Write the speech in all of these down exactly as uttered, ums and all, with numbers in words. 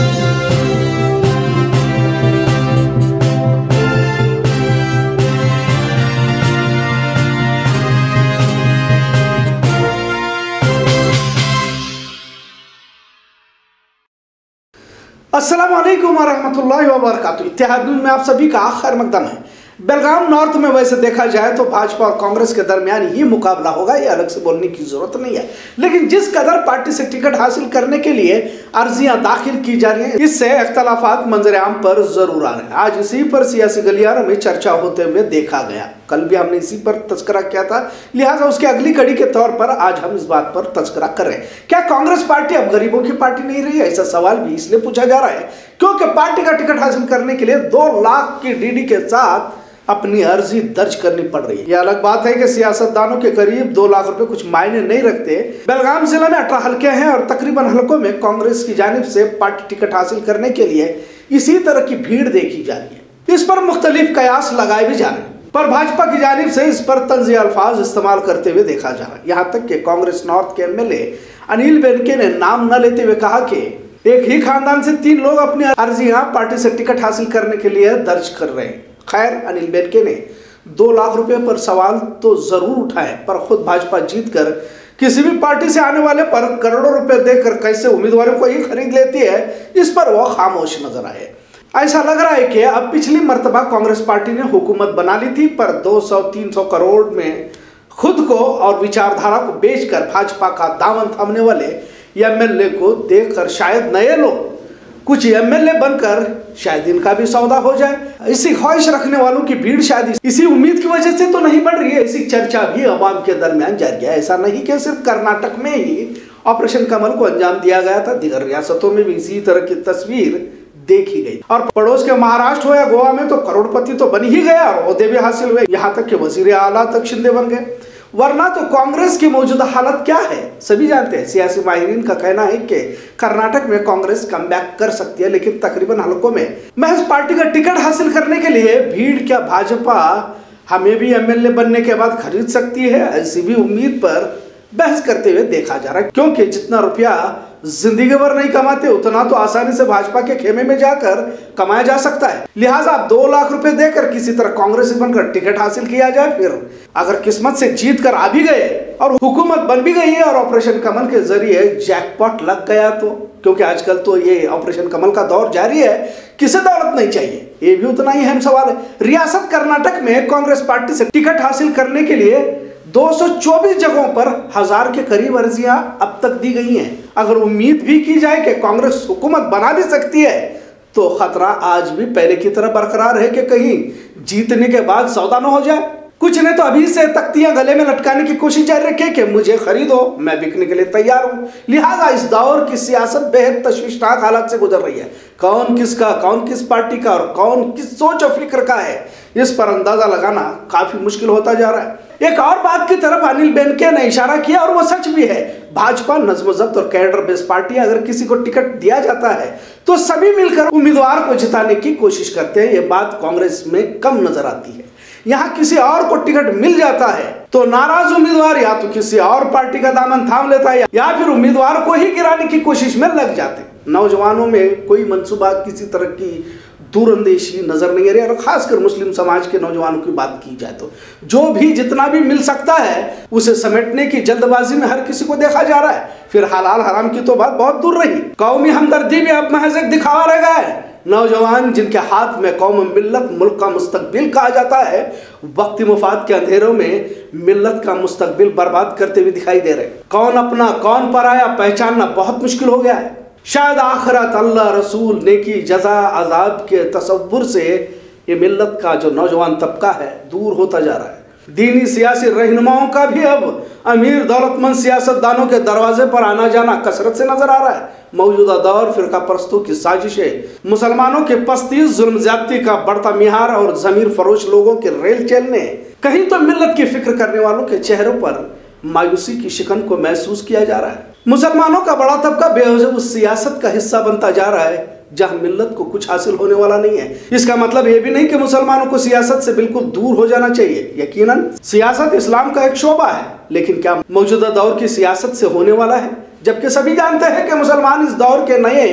अस्सलाम वालेकुम वरहमतुल्लाहि वबरकातुहू। इत्तेहाद न्यूज़ में आप सभी का खैर मकदम है। बेलगाम नॉर्थ में वैसे देखा जाए तो भाजपा और कांग्रेस के दरमियान ही मुकाबला होगा, ये अलग से बोलने की जरूरत नहीं है। लेकिन जिस कदर पार्टी से टिकट हासिल करने के लिए अर्जियां दाखिल की जा रही हैं, इससे इख्तलाफात मंजर-ए-आम पर जरूर आ रहे हैं। आज इसी पर सियासी गलियारों में चर्चा होते हुए देखा गया। कल भी हमने इसी पर तस्करा किया था, लिहाजा उसकी अगली कड़ी के तौर पर आज हम इस बात पर तस्करा कर रहे हैं। क्या कांग्रेस पार्टी अब गरीबों की पार्टी नहीं रही है? ऐसा सवाल भी इसलिए पूछा जा रहा है क्योंकि पार्टी का टिकट हासिल करने के लिए दो लाख की डीडी के साथ अपनी अर्जी दर्ज करनी पड़ रही है। यह अलग बात है कि सियासतदानों के करीब दो लाख रुपए कुछ मायने नहीं रखते। बेलगाम जिले में अठारह हल्के हैं और तकरीबन हल्कों में कांग्रेस की जानिब से पार्टी टिकट हासिल करने के लिए इसी तरह की भीड़ देखी जा रही है। इस पर मुख्तलिफ कयास लगाए भी जा रहे हैं, पर भाजपा की जानिब से इस पर तंज़ी अल्फाज इस्तेमाल करते हुए देखा जा रहा है। यहाँ तक कि कांग्रेस नॉर्थ के एमएलए अनिल बेनके ने नाम न लेते हुए कहा कि एक ही खानदान से तीन लोग अपनी अर्जियां पार्टी से टिकट हासिल करने के लिए दर्ज कर रहे हैं। खैर, अनिल बेनके ने दो लाख रुपए पर सवाल तो जरूर उठाए, पर खुद भाजपा जीतकर किसी भी पार्टी से आने वाले पर करोड़ों रुपए देकर कैसे उम्मीदवारों को ही खरीद लेती है, इस पर वो खामोश नजर आए। ऐसा लग रहा है कि अब पिछली मर्तबा कांग्रेस पार्टी ने हुकूमत बना ली थी, पर दो सौ तीन सौ करोड़ में खुद को और विचारधारा को बेचकर भाजपा का दामन थामने वाले एमएलए को देखकर शायद नए लोग कुछ एमएलए बनकर शायद इनका भी सौदा हो जाए। इसी ख्वाहिश रखने वालों की भीड़ शायद इसी उम्मीद की वजह से तो नहीं बढ़ रही है, इसी चर्चा भी अवाम के दरमियान जारी है। ऐसा नहीं कि सिर्फ कर्नाटक में ही ऑपरेशन कमल को अंजाम दिया गया था, दीगर रियासतों में भी इसी तरह की तस्वीर देखी गई। और पड़ोस के महाराष्ट्र हो या गोवा में तो करोड़पति तो बन ही गया और ओहदे भी हासिल हुए, यहाँ तक कि वजीर आला तक शिंदे बन गए। वरना तो कांग्रेस की मौजूदा हालत क्या है सभी जानते हैं। सियासी माहिरीन का कहना है कि कर्नाटक में कांग्रेस कमबैक कर सकती है, लेकिन तकरीबन हलकों में महज पार्टी का टिकट हासिल करने के लिए भीड़ क्या भाजपा हमें भी एमएलए बनने के बाद खरीद सकती है, ऐसी भी उम्मीद पर बहस करते हुए देखा जा रहा है। क्योंकि जितना रुपया जिंदगी भर नहीं कमाते उतना तो आसानी से भाजपा के खेमे में जाकर कमाया जा सकता है। लिहाजा दो लाख रुपए देकर किसी तरह कांग्रेसी बनकर टिकट हासिल किया जाए, फिर अगर किस्मत से जीत कर आ भी गए और हुकूमत बन भी गई है और ऑपरेशन कमल के जरिए जैकपॉट लग गया तो, क्योंकि आजकल तो ये ऑपरेशन कमल का दौर जारी है, किसे दौलत नहीं चाहिए, ये भी उतना ही अहम सवाल है। रियासत कर्नाटक में कांग्रेस पार्टी से टिकट हासिल करने के लिए दो सौ चौबीस जगहों पर हजार के करीब अर्जियां अब तक दी गई हैं। अगर उम्मीद भी की जाए कि कांग्रेस हुकूमत बना भी सकती है, तो खतरा आज भी पहले की तरह बरकरार है कि कहीं जीतने के बाद सौदा न हो जाए। कुछ ने तो अभी से तख्तियां गले में लटकाने की कोशिश जारी रखी कि मुझे खरीदो, मैं बिकने के लिए तैयार हूं। लिहाजा इस दौर की सियासत बेहद तशवीशनाक हालात से गुजर रही है। कौन किसका, कौन किस पार्टी का और कौन किस सोच और फिक्र का है, इस पर अंदाजा लगाना काफी मुश्किल होता जा रहा है। एक और बात की तरफ अनिल बेनके ने इशारा किया और वो सच भी है। भाजपा नज्म ज़ब्त और कैडर बेस पार्टी, अगर किसी को टिकट दिया जाता है तो सभी मिलकर उम्मीदवार को जिताने की कोशिश करते हैं। ये बात कांग्रेस में कम नजर आती है। यहाँ किसी और को टिकट मिल जाता है तो नाराज उम्मीदवार या तो किसी और पार्टी का दामन थाम लेता है या फिर उम्मीदवार को ही गिराने की कोशिश में लग जाते हैं। नौजवानों में कोई मंसूबा, किसी तरह की दूरंदेशी नजर नहीं आ रही। और खासकर मुस्लिम समाज के नौजवानों की बात की जाए तो जो भी जितना भी मिल सकता है उसे समेटने की जल्दबाजी में हर किसी को देखा जा रहा है। फिर हलाल हराम की तो बात बहुत दूर रही, कौमी हमदर्दी भी अब महज एक दिखावा रह गया है। नौजवान जिनके हाथ में कौम, मिल्लत, मुल्क का मुस्तकबिल कहा जाता है, वक्ती मुफाद के अंधेरों में मिल्लत का मुस्तकबिल बर्बाद करते हुए दिखाई दे रहे। कौन अपना कौन पराया पहचानना बहुत मुश्किल हो गया है। शायद आखिरत, अल्लाह, रसूल, नेकी, जजा, अजाब के तसव्वुर से ये मिल्लत का जो नौजवान तबका है दूर होता जा रहा है। दीनी सियासी रहनुमाओं का भी अब अमीर दौलतमंद सियासतदानों के दरवाजे पर आना जाना कसरत से नजर आ रहा है। मौजूदा दौर फिरका परस्तों की साजिशें, मुसलमानों के पस्ती, जुल्म ज्यादती का बढ़ता मिहार और जमीर फरोश लोगों के रेल चलने, कहीं तो मिल्लत की फिक्र करने वालों के चेहरों पर मायूसी की शिकन को महसूस किया जा रहा है। मुसलमानों का बड़ा तबका बेवजह उस सियासत का हिस्सा बनता जा रहा है जहां मिल्लत को कुछ हासिल होने वाला नहीं है। इसका मतलब यह भी नहीं कि मुसलमानों को सियासत से बिल्कुल दूर हो जाना चाहिए। यकीनन सियासत इस्लाम का एक शोबा है, लेकिन क्या मौजूदा दौर की सियासत से होने वाला है? जबकि सभी जानते हैं कि मुसलमान इस दौर के नए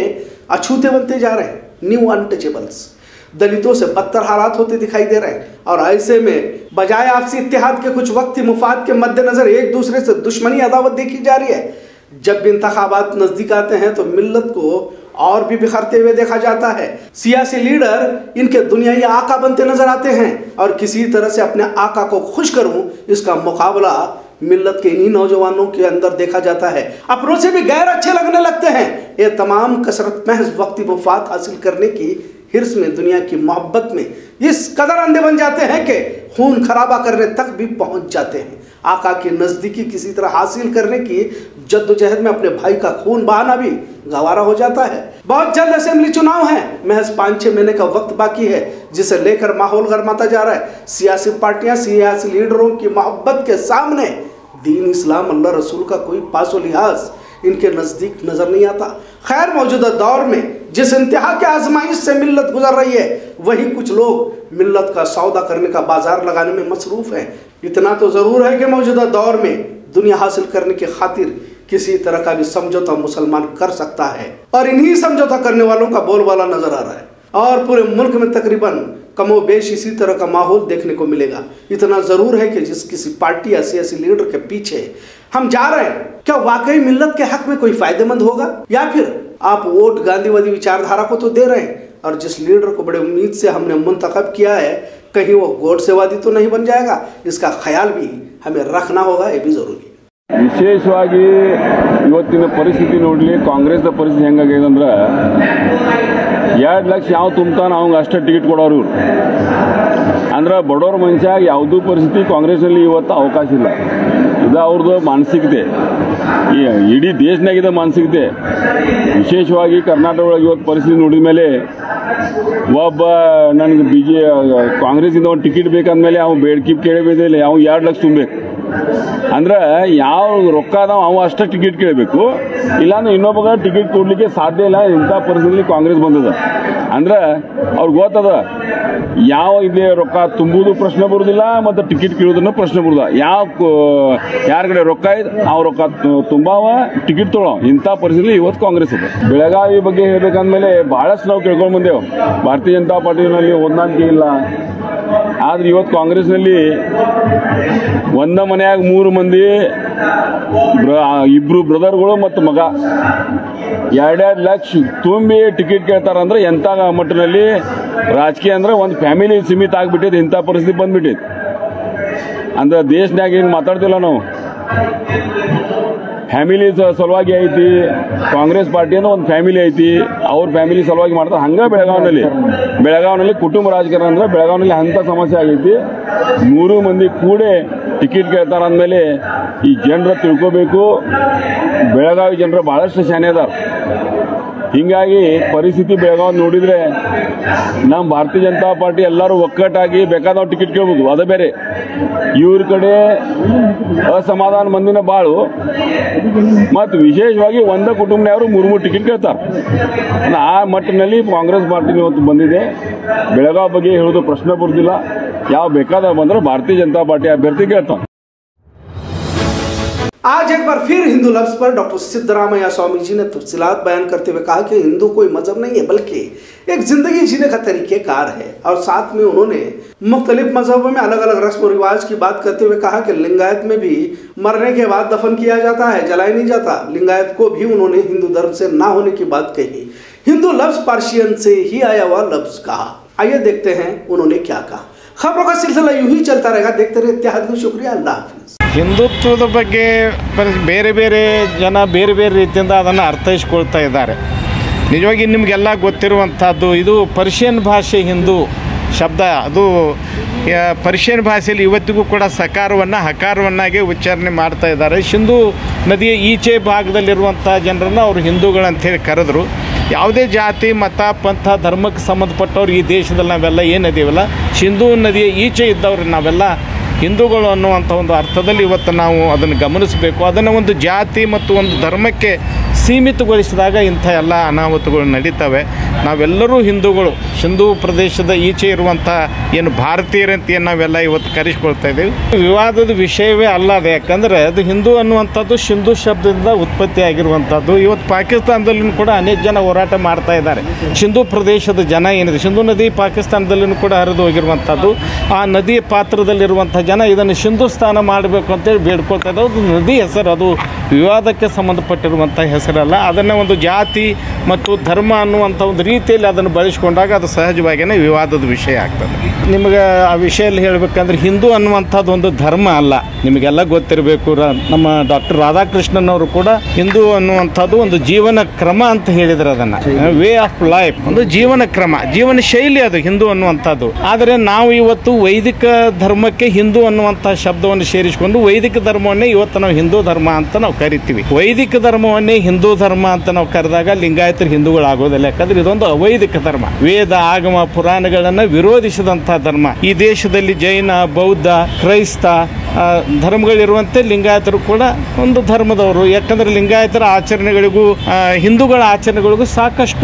अछूते बनते जा रहे हैं, न्यू अनटचेबल्स। दलितों से बदतर हालात होते दिखाई दे रहे हैं और ऐसे में बजाय आपसी इत्तेहाद के कुछ वक्ती मुफाद के मद्देनजर एक दूसरे से दुश्मनी अदावत देखी जा रही है। जब भी इंतखाबात नजदीक आते हैं तो मिल्लत को और भी बिखरते हुए देखा जाता है। सियासी लीडर इनके दुनियाई आका बनते नजर आते हैं और किसी तरह से अपने आका को खुश करूं, इसका मुकाबला मिल्लत के इन्हीं नौजवानों के अंदर देखा जाता है। अपनों से भी गैर अच्छे लगने लगते हैं। ये तमाम कसरत महज वक्ती मुफाद हासिल करने की हिर्स में, दुनिया की मोहब्बत में इस कदर अंधे बन जाते हैं कि खून खराबा करने तक भी पहुंच जाते हैं। आका की नज़दीकी किसी तरह हासिल करने की जद्दोजहद में अपने भाई का खून बहाना भी गवारा हो जाता है। बहुत जल्द असेंबली चुनाव है, महज पाँच छः महीने का वक्त बाकी है, जिसे लेकर माहौल गरमाता जा रहा है। सियासी पार्टियां सियासी लीडरों की मोहब्बत के सामने दीन, इस्लाम, अल्लाह रसूल का कोई पासो लिहाज इनके नज़दीक नजर नहीं आता। खैर, मौजूदा दौर में जिस इंतहा के आजमाइश से मिल्लत गुजर रही है, वही कुछ लोग मिल्लत का सौदा करने का बाजार लगाने में मसरूफ हैं। इतना तो ज़रूर है कि मौजूदा दौर में दुनिया हासिल करने की खातिर किसी तरह का भी समझौता मुसलमान कर सकता है और इन्हीं समझौता करने वालों का बोलबाला नजर आ रहा है और पूरे मुल्क में तकरीबन कमोबेश इसी तरह का माहौल देखने को मिलेगा। इतना ज़रूर है कि जिस किसी पार्टी या सियासी लीडर के पीछे हम जा रहे हैं, क्या वाकई मिल्लत के हक में कोई फायदेमंद होगा, या फिर आप वोट गांधीवादी विचारधारा को तो दे रहे हैं और जिस लीडर को बड़े उम्मीद से हमने मुंतखब किया है, कहीं वो गोडसेवादी तो नहीं बन जाएगा। इसका ख्याल भी हमें रखना होगा, ये भी ज़रूरी है। ವಿಶೇಷವಾಗಿ ಇವತ್ತಿನ ಪರಿಸ್ಥಿತಿ ನೋಡಲಿ, ಕಾಂಗ್ರೆಸ್ನ ಪರಿಸ್ಥಿತಿ ಹೆಂಗಾಗಿದೆ ಅಂದ್ರೆ ಎರಡು ಲಕ್ಷ ಯಾವ ತುಂಬ್ತಾನೆ ಅವಂಗೆ ಅಷ್ಟೇ ಟಿಕೆಟ್ ಕೊಡೋರು ಇವರು. ಅಂದ್ರೆ ಬಡವ್ರ ಮನುಷ್ಯ ಯಾವುದೂ ಪರಿಸ್ಥಿತಿ ಕಾಂಗ್ರೆಸ್ನಲ್ಲಿ ಇವತ್ತು ಅವಕಾಶ ಇಲ್ಲ. ಇದು ಅವ್ರದ್ದು ಮಾನಸಿಕತೆ, ಈ ಇಡೀ ದೇಶನಾಗಿದೆ ಮಾನಸಿಕತೆ. ವಿಶೇಷವಾಗಿ ಕರ್ನಾಟಕ ಒಳಗೆ ಇವತ್ತು ಪರಿಸ್ಥಿತಿ ನೋಡಿದ ಮೇಲೆ ಒಬ್ಬ ನನಗೆ ಬಿ ಜೆ ಕಾಂಗ್ರೆಸ್ಸಿಂದ ಒಂದು ಟಿಕೆಟ್ ಬೇಕಂದ್ಮೇಲೆ ಅವ್ನು ಬೇಡ್ಕಿ ಕೇಳಬೇಕಿಲ್ಲ, ಅವ್ನು ಎರಡು ಲಕ್ಷ ತುಂಬಬೇಕು. ಅಂದ್ರೆ ಯಾವ ರೊಕ್ಕ ಅದಾವ ಅವ ಅಷ್ಟೇ ಟಿಕೆಟ್ ಕೇಳಬೇಕು, ಇಲ್ಲಾಂದ್ರೆ ಇನ್ನೊಬ್ಬಗ ಟಿಕೆಟ್ ಕೊಡ್ಲಿಕ್ಕೆ ಸಾಧ್ಯ ಇಲ್ಲ. ಇಂಥ ಪರಿಸ್ಥಿತಿಯಲ್ಲಿ ಕಾಂಗ್ರೆಸ್ ಬಂದದ. ಅಂದ್ರೆ ಅವ್ರಿಗೆ ಗೊತ್ತದ ಯಾವ ಇಲ್ಲಿ ರೊಕ್ಕ ತುಂಬುವುದು ಪ್ರಶ್ನೆ ಬರುವುದಿಲ್ಲ ಮತ್ತು ಟಿಕೆಟ್ ಕೇಳೋದನ್ನ ಪ್ರಶ್ನೆ ಬರುದ. ಯಾವ ಯಾರ ಕಡೆ ರೊಕ್ಕ ಇದೆ ಅವ್ ರೊಕ್ಕ ತುಂಬಾವ, ಟಿಕೆಟ್ ತೊಗೊಳೋ. ಇಂಥ ಪರಿಸ್ಥಿತಿ ಇವತ್ತು ಕಾಂಗ್ರೆಸ್ ಇದೆ. ಬೆಳಗಾವಿ ಬಗ್ಗೆ ಹೇಳ್ಬೇಕಂದ್ಮೇಲೆ ಬಹಳಷ್ಟು ನಾವು ಕೇಳ್ಕೊಂಡು ಬಂದೇವು. ಭಾರತೀಯ ಜನತಾ ಪಾರ್ಟಿನಲ್ಲಿ ಹೊಂದಾಣಿಕೆ ಇಲ್ಲ. ಆದ್ರೆ ಇವತ್ತು ಕಾಂಗ್ರೆಸ್ನಲ್ಲಿ ಒಂದ ಮನೆಯಾಗ ಮೂರು ಮಂದಿ, ಇಬ್ರು ಬ್ರದರ್ಗಳು ಮತ್ತು ಮಗ ಎರಡೆರಡು ಲಕ್ಷ ತುಂಬಿ ಟಿಕೆಟ್ ಕೇಳ್ತಾರಂದ್ರೆ ಎಂಥ ಮಟ್ಟಿನಲ್ಲಿ ರಾಜಕೀಯ ಅಂದ್ರೆ ಒಂದು ಫ್ಯಾಮಿಲಿ ಸೀಮಿತ ಆಗ್ಬಿಟ್ಟಿದೆ. ಇಂಥ ಪರಿಸ್ಥಿತಿ ಬಂದ್ಬಿಟ್ಟಿದೆ. ಅಂದ್ರೆ ದೇಶನಾಗ ಏನು ಮಾತಾಡ್ತಿಲ್ಲ ನಾವು, ಫ್ಯಾಮಿಲಿ ಸಲುವಾಗಿ ಐತಿ. ಕಾಂಗ್ರೆಸ್ ಪಾರ್ಟಿ ಅಂದ್ರೆ ಒಂದು ಫ್ಯಾಮಿಲಿ ಐತಿ, ಅವ್ರ ಫ್ಯಾಮಿಲಿ ಸಲುವಾಗಿ ಮಾಡ್ತಾರೆ. ಹಂಗೆ ಬೆಳಗಾವಿನಲ್ಲಿ ಬೆಳಗಾವಿನಲ್ಲಿ ಕುಟುಂಬ ರಾಜಕಾರಣ ಅಂದ್ರೆ ಬೆಳಗಾವಿನಲ್ಲಿ ಅಂಥ ಸಮಸ್ಯೆ ಆಗೈತಿ. ಮೂರು ಮಂದಿ ಕೂಡೇ ಟಿಕೆಟ್ ಕೇಳ್ತಾರ ಅಂದಮೇಲೆ ಈ ಜನರ ತಿಳ್ಕೋಬೇಕು, ಬೆಳಗಾವಿ ಜನರು ಭಾಳಷ್ಟು ಶಾನೆ ಅದಾರ. ಹಿಂಗಾಗಿ ಪರಿಸ್ಥಿತಿ ಬೆಳಗಾವಿ ನೋಡಿದ್ರೆ ನಮ್ಮ ಭಾರತೀಯ ಜನತಾ ಪಾರ್ಟಿ ಎಲ್ಲರೂ ಒಕ್ಕಟ್ಟಾಗಿ ಬೇಕಾದವ್ರು ಟಿಕೆಟ್ ಕೇಳ್ಬೋದು, ಅದೇ ಬೇರೆ. ಇವ್ರ ಕಡೆ ಅಸಮಾಧಾನ ಮಂದಿನ ಬಾಳು ಮತ್ತು ವಿಶೇಷವಾಗಿ ಒಂದ ಕುಟುಂಬದವರು ಮೂರು ಮೂರು ಟಿಕೆಟ್ ಕೇಳ್ತಾರೆ. ಆ ಮಟ್ಟಿನಲ್ಲಿ ಕಾಂಗ್ರೆಸ್ ಪಾರ್ಟಿ ಇವತ್ತು ಬಂದಿದೆ. ಬೆಳಗಾವಿ ಬಗ್ಗೆ ಹೇಳೋದು ಪ್ರಶ್ನೆ ಬರುವುದಿಲ್ಲ. ಯಾವ ಬೇಕಾದ ಬಂದ್ರೆ ಭಾರತೀಯ ಜನತಾ पार्टी अभ्यर्थी कहता हूँ। आज एक बार फिर हिंदू लफ्ज पर डॉक्टर सिद्धरामैया स्वामी जी ने तफसीलात बयान करते हुए कहा कि हिंदू कोई मजहब नहीं है बल्कि एक जिंदगी जीने का तरीक़ेकार है। और साथ में उन्होंने मुख्तलिफ मजहबों में अलग अलग रस्म और रिवाज की बात करते हुए कहा कि लिंगायत में भी मरने के बाद दफन किया जाता है, जलाया नहीं जाता। लिंगायत को भी उन्होंने हिंदू धर्म से ना होने की बात कही। हिंदू लफ्ज पर्शियन से ही आया हुआ लफ्ज कहा। आइए देखते हैं उन्होंने क्या कहा। खबरों का सिलसिला यूं ही चलता रहेगा, देखते रहे इत्तेहाद। शुक्रिया, अल्लाह हाफिज़। ಹಿಂದುತ್ವದ ಬಗ್ಗೆ ಬೇರೆ ಬೇರೆ ಜನ ಬೇರೆ ಬೇರೆ ರೀತಿಯಿಂದ ಅದನ್ನು ಅರ್ಥೈಸ್ಕೊಳ್ತಾ ಇದ್ದಾರೆ. ನಿಜವಾಗಿ ನಿಮಗೆಲ್ಲ ಗೊತ್ತಿರುವಂಥದ್ದು ಇದು ಪರ್ಷಿಯನ್ ಭಾಷೆ ಹಿಂದೂ ಶಬ್ದ. ಅದು ಪರ್ಷಿಯನ್ ಭಾಷೆಯಲ್ಲಿ ಇವತ್ತಿಗೂ ಕೂಡ ಸಕಾರವನ್ನು ಹಕಾರವನ್ನಾಗಿ ಉಚ್ಚಾರಣೆ ಮಾಡ್ತಾ ಇದ್ದಾರೆ. ಸಿಂಧೂ ನದಿಯ ಈಚೆ ಭಾಗದಲ್ಲಿರುವಂಥ ಜನರನ್ನು ಅವರು ಹಿಂದೂಗಳಂತೇಳಿ ಕರೆದ್ರು. ಯಾವುದೇ ಜಾತಿ ಮತ ಪಂಥ ಧರ್ಮಕ್ಕೆ ಸಂಬಂಧಪಟ್ಟವ್ರು ಈ ದೇಶದಲ್ಲಿ ನಾವೆಲ್ಲ ಏನಿದ್ದೀವಲ್ಲ, ಸಿಂಧೂ ನದಿಯ ಈಚೆ ಇದ್ದವ್ರು ನಾವೆಲ್ಲ ಹಿಂದೂಗಳು ಅನ್ನುವಂಥ ಒಂದು ಅರ್ಥದಲ್ಲಿ ಇವತ್ತು ನಾವು ಅದನ್ನು ಗಮನಿಸಬೇಕು. ಅದನ್ನು ಒಂದು ಜಾತಿ ಮತ್ತು ಒಂದು ಧರ್ಮಕ್ಕೆ ಸೀಮಿತಗೊಳಿಸಿದಾಗ ಇಂಥ ಎಲ್ಲ ಅನಾಹುತಗಳು ನಡೀತವೆ. ನಾವೆಲ್ಲರೂ ಹಿಂದೂಗಳು, ಸಿಂಧೂ ಪ್ರದೇಶದ ಈಚೆ ಇರುವಂಥ ಏನು ಭಾರತೀಯರಂತ ಏನು ನಾವೆಲ್ಲ ಇವತ್ತು ಕರೆಸ್ಕೊಳ್ತಾ ಇದ್ದೀವಿ. ವಿವಾದದ ವಿಷಯವೇ ಅಲ್ಲ ಅದು, ಯಾಕಂದರೆ ಅದು ಹಿಂದೂ ಅನ್ನುವಂಥದ್ದು ಸಿಂಧೂ ಶಬ್ದದಿಂದ ಉತ್ಪತ್ತಿ ಆಗಿರುವಂಥದ್ದು. ಇವತ್ತು ಪಾಕಿಸ್ತಾನದಲ್ಲೂ ಕೂಡ ಅನೇಕ ಜನ ಹೋರಾಟ ಮಾಡ್ತಾ ಇದ್ದಾರೆ. ಸಿಂಧೂ ಪ್ರದೇಶದ ಜನ ಏನಿದೆ, ಸಿಂಧೂ ನದಿ ಪಾಕಿಸ್ತಾನದಲ್ಲೂ ಕೂಡ ಹರಿದು ಹೋಗಿರುವಂಥದ್ದು. ಆ ನದಿಯ ಪಾತ್ರದಲ್ಲಿರುವಂಥ ಜನ ಇದನ್ನು ಹಿಂದೂಸ್ತಾನ ಮಾಡಬೇಕು ಅಂತೇಳಿ ಬೇಡ್ಕೊಳ್ತಾ ಇದ್ದಾರೆ. ಅದು ನದಿ ಹೆಸರು, ಅದು ವಿವಾದಕ್ಕೆ ಸಂಬಂಧಪಟ್ಟಿರುವಂಥ ಹೆಸರಲ್ಲ. ಅದನ್ನು ಒಂದು ಜಾತಿ ಮತ್ತು ಧರ್ಮ ಅನ್ನುವಂಥ ಒಂದು ರೀತಿಯಲ್ಲಿ ಅದನ್ನು ಬಳಸಿಕೊಂಡಾಗ ಅದು ಸಹಜವಾಗಿಯೇ ವಿವಾದದ ವಿಷಯ ಆಗ್ತದೆ. ನಿಮಗೆ ಆ ವಿಷಯದಲ್ಲಿ ಹೇಳಬೇಕಂದ್ರೆ ಹಿಂದೂ ಅನ್ನುವಂಥದ್ದು ಒಂದು ಧರ್ಮ ಅಲ್ಲ. ನಿಮಗೆಲ್ಲ ಗೊತ್ತಿರಬೇಕು, ನಮ್ಮ ಡಾಕ್ಟರ್ ರಾಧಾಕೃಷ್ಣನ್ ಅವರು ಕೂಡ ಹಿಂದೂ ಅನ್ನುವಂಥದ್ದು ಒಂದು ಜೀವನ ಕ್ರಮ ಅಂತ ಹೇಳಿದ್ರು. ಅದನ್ನು ವೇ ಆಫ್ ಲೈಫ್, ಒಂದು ಜೀವನ ಕ್ರಮ, ಜೀವನ ಶೈಲಿ ಅದು ಹಿಂದೂ ಅನ್ನುವಂಥದ್ದು. ಆದರೆ ನಾವು ಇವತ್ತು ವೈದಿಕ ಧರ್ಮಕ್ಕೆ ಹಿಂದೂ ಅನ್ನುವಂಥ ಶಬ್ದವನ್ನು ಸೇರಿಸಿಕೊಂಡು ವೈದಿಕ ಧರ್ಮವನ್ನೇ ಇವತ್ತು ನಾವು ಹಿಂದೂ ಧರ್ಮ ಅಂತ ನಾವು ಕರಿತೀವಿ. ವೈದಿಕ ಧರ್ಮವನ್ನೇ ಹಿಂದೂ ಧರ್ಮ ಅಂತ ನಾವು ಕರೆದಾಗ ಲಿಂಗಾಯತರು ಹಿಂದೂಗಳು ಆಗೋದಿಲ್ಲ. ಯಾಕಂದ್ರೆ ಇದೊಂದು ಅವೈದಿಕ ಧರ್ಮ, ವೇದ ಆಗಮ ಪುರಾಣಗಳನ್ನು ವಿರೋಧಿಸಿದಂಥ ಧರ್ಮ. ಈ ದೇಶದಲ್ಲಿ ಜೈನ, ಬೌದ್ಧ, ಕ್ರೈಸ್ತ ಧರ್ಮಗಳಿರುವಂತೆ ಲಿಂಗಾಯತರು ಕೂಡ ಒಂದು ಧರ್ಮದವರು. ಯಾಕಂದ್ರೆ ಲಿಂಗಾಯತರ ಆಚರಣೆಗಳಿಗೂ ಹಿಂದೂಗಳ ಆಚರಣೆಗಳಿಗೂ ಸಾಕಷ್ಟು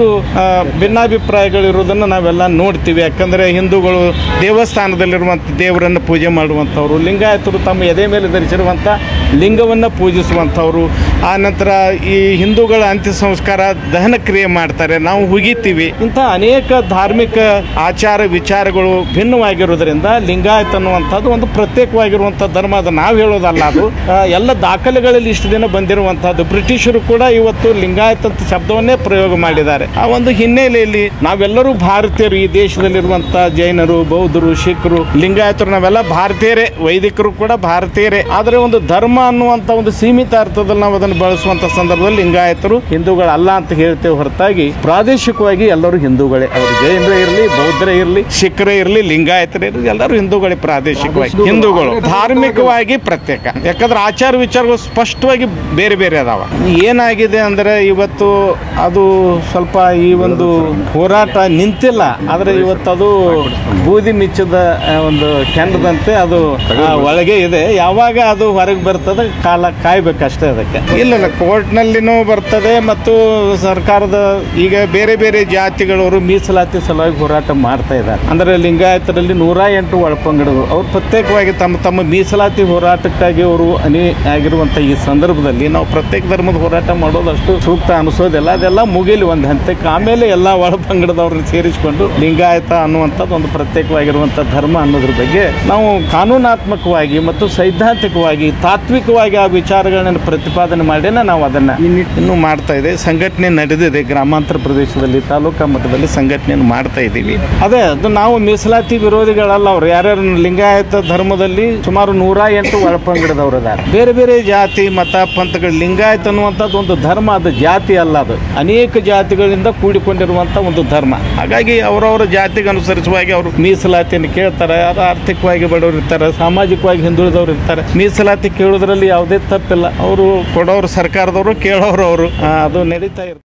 ಭಿನ್ನಾಭಿಪ್ರಾಯಗಳಿರುವುದನ್ನು ನಾವೆಲ್ಲ ನೋಡ್ತೀವಿ. ಯಾಕಂದರೆ ಹಿಂದೂಗಳು ದೇವಸ್ಥಾನದಲ್ಲಿರುವಂಥ ದೇವರನ್ನು ಪೂಜೆ ಮಾಡುವಂಥವ್ರು, ಲಿಂಗಾಯತರು ತಮ್ಮ ಎದೆ ಮೇಲೆ ಧರಿಸಿರುವಂಥ ಲಿಂಗವನ್ನು ಪೂಜಿಸುವಂಥವ್ರು. ಆ ನಂತರ ಈ ಹಿಂದೂಗಳ ಅಂತ್ಯ ಸಂಸ್ಕಾರ ದಹನ ಕ್ರಿಯೆ ಮಾಡ್ತಾರೆ, ನಾವು ಹುಗಿತೀವಿ. ಇಂಥ ಅನೇಕ ಧಾರ್ಮಿಕ ಆಚಾರ ವಿಚಾರಗಳು ಭಿನ್ನವಾಗಿರೋದ್ರಿಂದ ಲಿಂಗಾಯತ ಅನ್ನುವಂಥದ್ದು ಒಂದು ಪ್ರತ್ಯೇಕವಾಗಿರುವಂಥ ಧರ್ಮ. ಅದು ನಾವು ಹೇಳೋದಲ್ಲ, ಅದು ಎಲ್ಲ ದಾಖಲೆಗಳಲ್ಲಿ ಇಷ್ಟು ದಿನ ಬಂದಿರುವಂಥದ್ದು. ಬ್ರಿಟಿಷರು ಕೂಡ ಇವತ್ತು ಲಿಂಗಾಯತ ಅಂತ ಶಬ್ದವನ್ನೇ ಪ್ರಯೋಗ ಮಾಡಿದ್ದಾರೆ. ಆ ಒಂದು ಹಿನ್ನೆಲೆಯಲ್ಲಿ ನಾವೆಲ್ಲರೂ ಭಾರತೀಯರು, ಈ ದೇಶದಲ್ಲಿರುವಂಥ ಜೈನರು, ಬೌದ್ಧರು, ಸಿಖ್ರು, ಲಿಂಗಾಯತರು ನಾವೆಲ್ಲ ಭಾರತೀಯರೇ, ವೈದಿಕರು ಕೂಡ ಭಾರತೀಯರೇ. ಆದರೆ ಒಂದು ಧರ್ಮ ಅನ್ನುವಂಥ ಒಂದು ಸೀಮಿತ ಅರ್ಥದಲ್ಲಿ ನಾವು ಅದನ್ನು ಬಳಸುವಂಥ ಸಂದರ್ಭದಲ್ಲಿ ಲಿಂಗಾಯತರು ಹಿಂದೂಗಳಲ್ಲ ಅಂತ ಹೇಳ್ತೇವೆ ಹೊರತಾಗಿ ಪ್ರಾದೇಶಿಕವಾಗಿ ಎಲ್ಲರೂ ಹಿಂದೂಗಳೇ. ಅವರು ಜೈನರೇ ಇರಲಿ, ಬೌದ್ಧರೇ ಇರಲಿ, ಸಿಖ್ರೇ ಇರಲಿ, ಲಿಂಗಾಯತರೇ ಇರಲಿ, ಎಲ್ಲರೂ ಹಿಂದೂಗಳೇ. ಪ್ರಾದೇಶಿಕವಾಗಿ ಹಿಂದೂಗಳು, ಧಾರ್ಮಿಕವಾಗಿ ಪ್ರತ್ಯೇಕ. ಯಾಕಂದ್ರೆ ಆಚಾರ ವಿಚಾರಗಳು ಸ್ಪಷ್ಟವಾಗಿ ಬೇರೆ ಬೇರೆ ಅದಾವ. ಏನಾಗಿದೆ ಅಂದರೆ ಇವತ್ತು ಅದು ಸ್ವಲ್ಪ ಈ ಒಂದು ಹೋರಾಟ ನಿಂತಿಲ್ಲ, ಆದರೆ ಇವತ್ತು ಅದು ಬೂದಿ ಮಿಚ್ಚದ ಒಂದು ಕೆಂಡದಂತೆ ಅದು ಒಳಗೆ ಇದೆ. ಯಾವಾಗ ಅದು ಹೊರಗೆ ಬರ್ತದೆ ಕಾಲ ಕಾಯ್ಬೇಕಷ್ಟೇ ಅದಕ್ಕೆ. ಇಲ್ಲ ಕೋರ್ಟ್ನಲ್ಲಿನೂ ಬರ್ತದೆ ಮತ್ತು ಸರ್ಕಾರದ ಈಗ ಬೇರೆ ಬೇರೆ ಜಾತಿಗಳವರು ಮೀಸಲಾತಿ ಸಲುವಾಗಿ ಹೋರಾಟ ಮಾಡ್ತಾ ಇದ್ದಾರೆ. ಅಂದರೆ ಲಿಂಗಾಯತರಲ್ಲಿ ನೂರ ಎಂಟು ಒಳಪಂಗಡಗಳು ಅವ್ರು ಪ್ರತ್ಯೇಕವಾಗಿ ತಮ್ಮ ತಮ್ಮ ಮೀಸಲಾತಿ ಹೋರಾಟಕ್ಕಾಗಿ ಅವರು ಅನೇ ಆಗಿರುವಂಥ ಈ ಸಂದರ್ಭದಲ್ಲಿ ನಾವು ಪ್ರತ್ಯೇಕ ಧರ್ಮದ ಹೋರಾಟ ಮಾಡೋದಷ್ಟು ಸೂಕ್ತ ಅನಿಸೋದಿಲ್ಲ. ಅದೆಲ್ಲ ಮುಗಿಲಿ ಒಂದು ಹಂತಕ್ಕೆ, ಆಮೇಲೆ ಎಲ್ಲ ಒಳಪಂಗಡದವ್ರನ್ನ ಸೇರಿಸಿಕೊಂಡು ಲಿಂಗಾಯತ ಅನ್ನುವಂಥದ್ದು ಒಂದು ಪ್ರತ್ಯೇಕವಾಗಿರುವಂಥ ಧರ್ಮ ಅನ್ನೋದ್ರ ಬಗ್ಗೆ ನಾವು ಕಾನೂನಾತ್ಮಕವಾಗಿ ಮತ್ತು ಸೈದ್ಧಾಂತಿಕವಾಗಿ ತಾತ್ವಿಕವಾಗಿ ಆ ವಿಚಾರಗಳನ್ನು ಪ್ರತಿಪಾದನೆ ಮಾಡಿನ ನಾವು ಅದನ್ನು ಇನ್ನೂ ಮಾಡ್ತಾ ಇದೆ. ಸಂಘಟನೆ ನಡೆದಿದೆ ಗ್ರಾಮಾಂತರ ಪ್ರದೇಶದಲ್ಲಿ, ತಾಲೂಕಾ ಮಟ್ಟದಲ್ಲಿ ಸಂಘಟನೆಯನ್ನು ಮಾಡ್ತಾ ಇದ್ದೀವಿ. ಅದೇ ಅದು ನಾವು ಮೀಸಲಾತಿ ವಿರೋಧಿಗಳಲ್ಲ. ಅವರು ಯಾರ್ಯಾರು ಲಿಂಗಾಯತ ಧರ್ಮದಲ್ಲಿ ಸುಮಾರು ನೂರ ಎಂಟು ಒಳಪಂಗಡದವರು ಅದಾರೆ. ಬೇರೆ ಬೇರೆ ಜಾತಿ ಮತ ಪಂಥಗಳು. ಲಿಂಗಾಯತ ಅನ್ನುವಂಥದ್ದು ಒಂದು ಧರ್ಮ, ಅದು ಜಾತಿ ಅಲ್ಲ, ಅದು ಅನೇಕ ಜಾತಿಗಳಿಂದ ಕೂಡಿಕೊಂಡಿರುವಂಥ ಒಂದು ಧರ್ಮ. ಹಾಗಾಗಿ ಅವರವರ ಜಾತಿಗೆ ಅನುಸರಿಸುವಾಗಿ ಅವರು ಮೀಸಲಾತಿಯನ್ನು ಕೇಳ್ತಾರೆ. ಅದು ಆರ್ಥಿಕವಾಗಿ ಬಡವರು ಇರ್ತಾರೆ, ಸಾಮಾಜಿಕವಾಗಿ ಹಿಂದುಳಿದವರು ಇರ್ತಾರೆ. ಮೀಸಲಾತಿ ಕೇಳೋದ್ರಲ್ಲಿ ಯಾವುದೇ ತಪ್ಪಿಲ್ಲ. ಅವರು ಕೊಡೋರು ಸರ್ಕಾರದವರು, ಕೇಳೋರು ಅವರು, ಅದು ನಡೀತಾ ಇರ್ತಾರೆ.